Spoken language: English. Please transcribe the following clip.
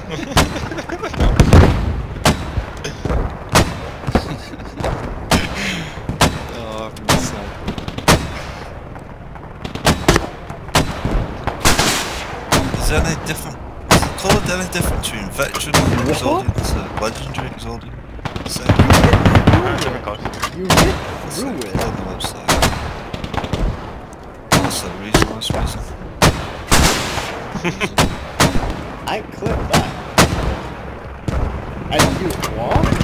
Oh, I'm sad. Is there any different? Is the colour any different between veteran exotic and legendary exotic? Same. Different colours. You get It's through like it. on the website. That's the reason. That's the reason. I clicked that. And you walk?